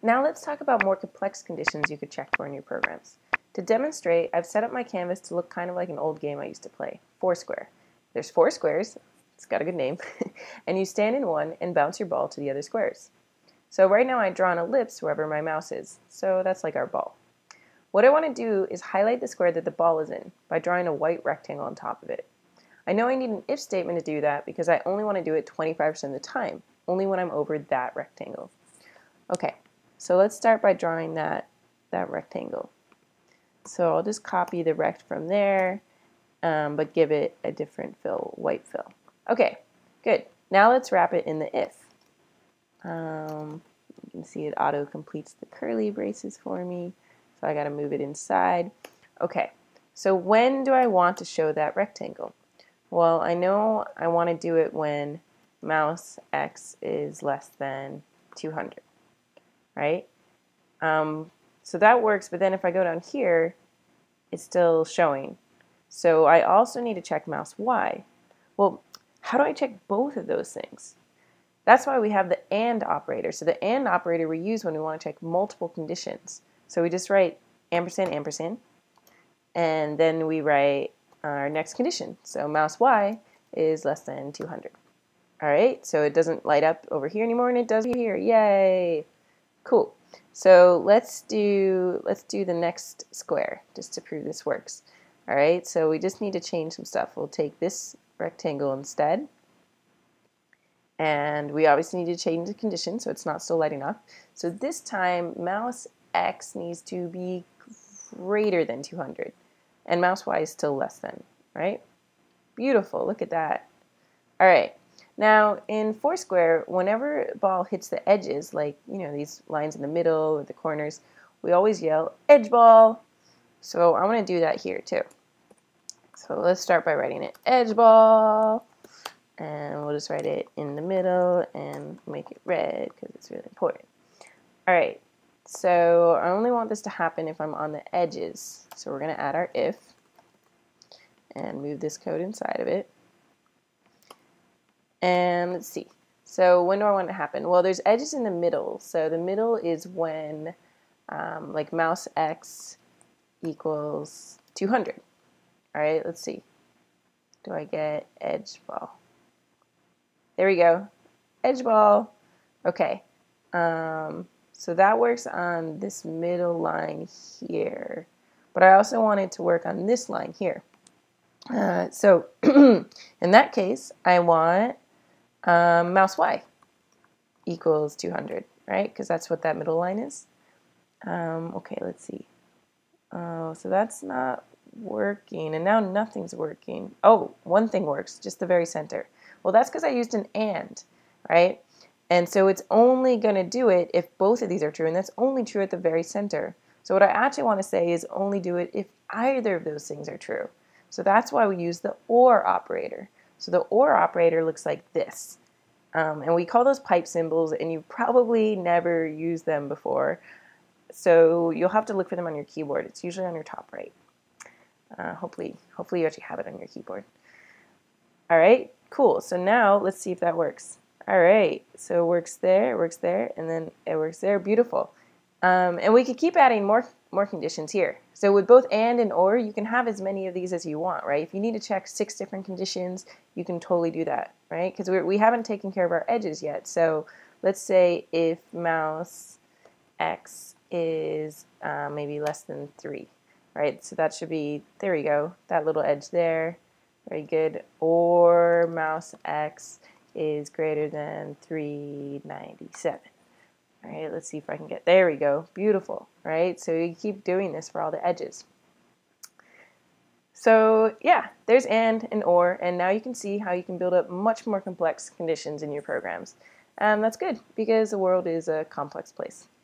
Now let's talk about more complex conditions you could check for in your programs. To demonstrate, I've set up my canvas to look kind of like an old game I used to play, Foursquare. There's 4 squares, it's got a good name, and you stand in one and bounce your ball to the other squares. So right now I draw an ellipse wherever my mouse is, so that's like our ball. What I want to do is highlight the square that the ball is in by drawing a white rectangle on top of it. I know I need an if statement to do that because I only want to do it 25% of the time, only when I'm over that rectangle. Okay, so let's start by drawing that rectangle. So I'll just copy the rect from there, but give it a different fill, white fill. Okay, good. Now let's wrap it in the if. You can see it auto completes the curly braces for me, so I got to move it inside. Okay, so when do I want to show that rectangle? Well, I know I want to do it when mouse x is less than 200, right? So that works, but then if I go down here, it's still showing. So I also need to check mouse y. Well, how do I check both of those things? That's why we have the AND operator. So the AND operator we use when we want to check multiple conditions. So we just write ampersand, ampersand, and then we write our next condition. So mouse y is less than 200. All right, so it doesn't light up over here anymore, and it does here. Yay! Cool. So let's do the next square just to prove this works. All right, so we just need to change some stuff. We'll take this rectangle instead, and we obviously need to change the condition so it's not still lighting up. So this time mouse x needs to be greater than 200, and mouse y is still less than, right? Beautiful, look at that. All right. Now, in Foursquare, whenever a ball hits the edges, like, you know, these lines in the middle or the corners, we always yell, edge ball. So I want to do that here, too. So let's start by writing it, edge ball. And we'll just write it in the middle and make it red because it's really important. All right. So I only want this to happen if I'm on the edges. So we're going to add our if and move this code inside of it. And let's see. So when do I want it to happen? Well, there's edges in the middle. So the middle is when like mouse x equals 200. All right, let's see. Do I get edge ball? There we go. Edge ball. Okay. So that works on this middle line here. But I also want it to work on this line here. So in that case, I want mouse y equals 200, right? Because that's what that middle line is. Okay, let's see. Oh, so that's not working, and now nothing's working. Oh, one thing works, just the very center. Well, that's because I used an and, right? And so it's only going to do it if both of these are true, and that's only true at the very center. So what I actually want to say is only do it if either of those things are true. So that's why we use the OR operator. So the OR operator looks like this. And we call those pipe symbols, and you've probably never used them before. So you'll have to look for them on your keyboard. It's usually on your top right. Hopefully you actually have it on your keyboard. All right, cool. So now let's see if that works. All right, so it works there, and then it works there. Beautiful. And we could keep adding more conditions here. So with both and or, you can have as many of these as you want, right? If you need to check 6 different conditions, you can totally do that, right? Because we haven't taken care of our edges yet. So let's say if mouse x is maybe less than 3, right? So that should be, there we go, that little edge there. Very good. Or mouse x is greater than 397. All right, let's see if I can get, there we go, beautiful, right? So you keep doing this for all the edges. So yeah, there's and or, and now you can see how you can build up much more complex conditions in your programs. And that's good because the world is a complex place.